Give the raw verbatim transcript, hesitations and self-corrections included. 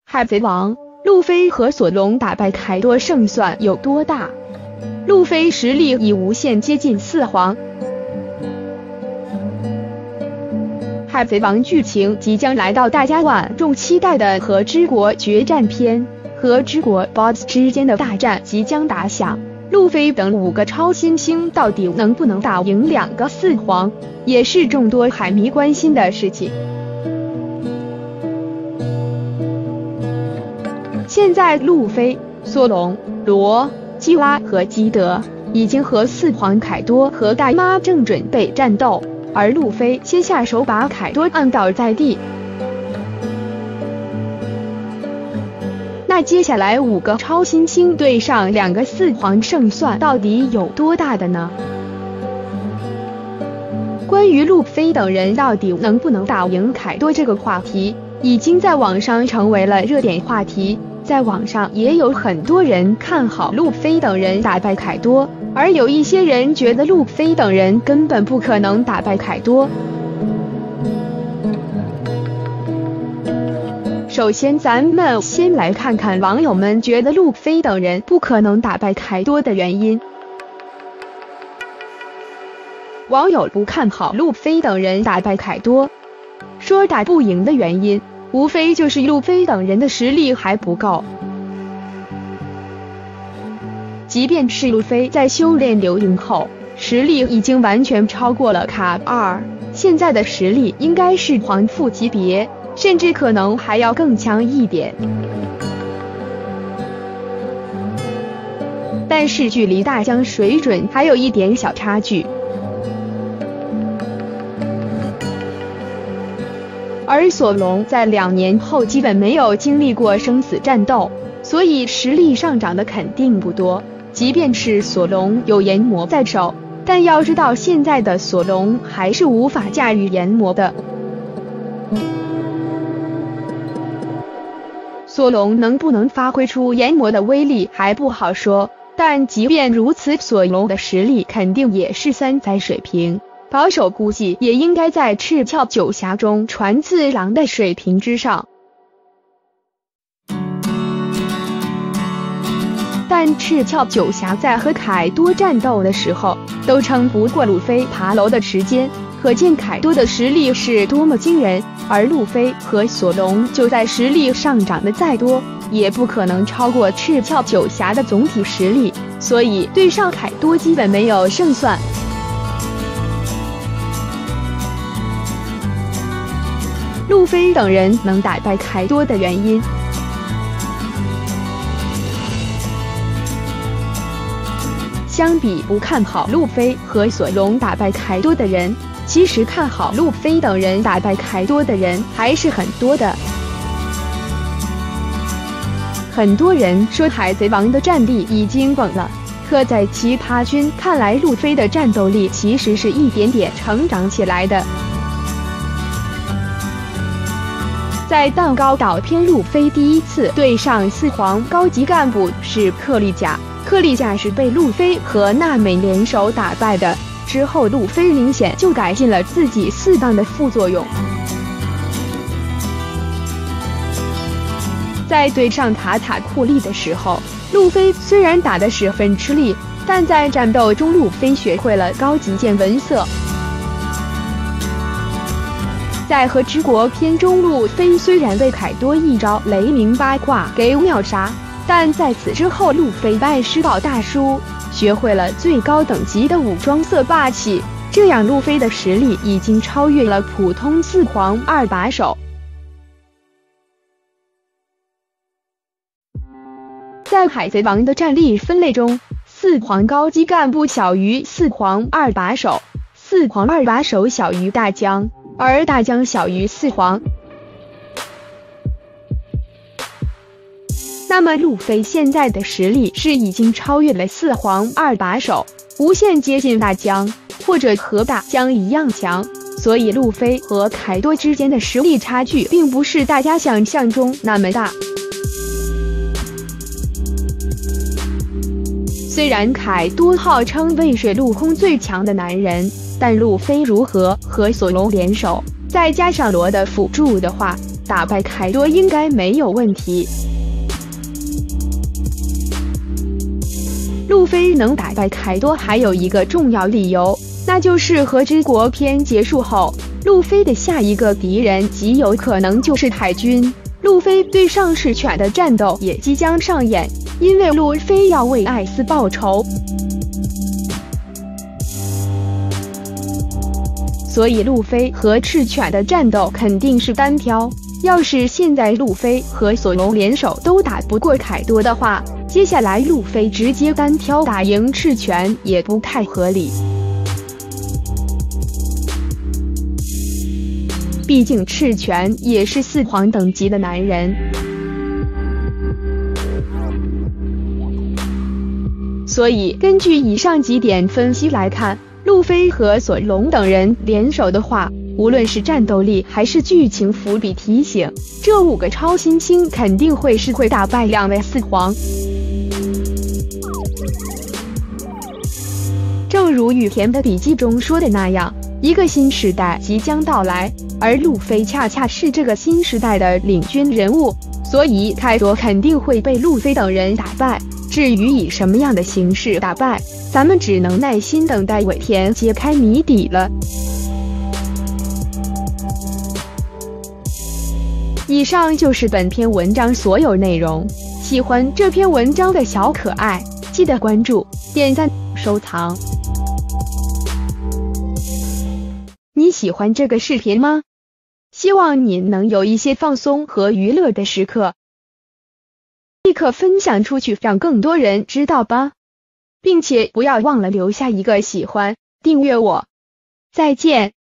海贼王，路飞和索隆打败凯多胜算有多大？路飞实力已无限接近四皇。海贼王剧情即将来到大家万众期待的和之国决战篇，和之国 boss 之间的大战即将打响。路飞等五个超新星到底能不能打赢两个四皇，也是众多海迷关心的事情。现在路飞、索隆、罗、基拉和基德已经和四皇凯多和大妈正准备战斗，而路飞先下手把凯多按倒在地。那接下来五个超新星对上两个四皇，胜算到底有多大的呢？关于路飞等人到底能不能打赢凯多这个话题，已经在网上成为了热点话题。在网上也有很多人看好路飞等人打败凯多，而有一些人觉得路飞等人根本不可能打败凯多。首先咱们先来看看网友们觉得路飞等人不可能打败凯多的原因。网友不看好路飞等人打败凯多，说打不赢的原因无非就是路飞等人的实力还不够。即便是路飞在修炼流萤后，实力已经完全超过了卡二，现在的实力应该是皇父级别，甚至可能还要更强一点。但是距离大江水准还有一点小差距。而索隆在两年后基本没有经历过生死战斗，所以实力上涨的肯定不多。即便是索隆有炎魔在手，但要知道现在的索隆还是无法驾驭炎魔的。索隆能不能发挥出炎魔的威力还不好说，但即便如此，索隆的实力肯定也是三载水平。保守估计也应该在赤鞘九侠中传次郎的水平之上，但赤鞘九侠在和凯多战斗的时候都撑不过路飞爬楼的时间，可见凯多的实力是多么惊人。而路飞和索隆就在实力上涨的再多，也不可能超过赤鞘九侠的总体实力，所以对上凯多基本没有胜算。路飞等人能打败凯多的原因，相比不看好路飞和索隆打败凯多的人，其实看好路飞等人打败凯多的人还是很多的。很多人说海贼王的战力已经崩了，可在其他军看来，路飞的战斗力其实是一点点成长起来的。在蛋糕岛篇，路飞第一次对上四皇高级干部是克利贾，克利贾是被路飞和娜美联手打败的。之后路飞明显就改进了自己四档的副作用。在对上塔塔库利的时候，路飞虽然打的十分吃力，但在战斗中路飞学会了高级见闻色。在和之国篇中，路飞虽然被凯多一招雷鸣八卦给秒杀，但在此之后路飞拜师到大叔，学会了最高等级的武装色霸气，这样路飞的实力已经超越了普通四皇二把手。在海贼王的战力分类中，四皇高级干部小于四皇二把手，四皇二把手小于大江，而大江小于四皇。那么路飞现在的实力是已经超越了四皇二把手，无限接近大江，或者和大江一样强，所以路飞和凯多之间的实力差距并不是大家想象中那么大。虽然凯多号称为水陆空最强的男人，但路飞如何和索隆联手，再加上罗的辅助的话， 打败凯多应该没有问题。路飞能打败凯多还有一个重要理由，那就是和之国篇结束后，路飞的下一个敌人极有可能就是海军。路飞对上赤犬的战斗也即将上演，因为路飞要为艾斯报仇，所以路飞和赤犬的战斗肯定是单挑。要是现在路飞和索隆联手都打不过凯多的话，接下来路飞直接单挑打赢赤犬也不太合理。毕竟赤犬也是四皇等级的男人，所以根据以上几点分析来看，路飞和索隆等人联手的话，无论是战斗力还是剧情伏笔提醒，这五个超新星肯定会是会打败两位四皇。正如羽田的笔记中说的那样，一个新时代即将到来，而路飞恰恰是这个新时代的领军人物，所以凯多肯定会被路飞等人打败。至于以什么样的形式打败，咱们只能耐心等待尾田揭开谜底了。以上就是本篇文章所有内容，喜欢这篇文章的小可爱，记得关注、点赞、收藏。你喜欢这个视频吗？希望你能有一些放松和娱乐的时刻，立刻分享出去，让更多人知道吧，并且不要忘了留下一个喜欢，订阅我。再见。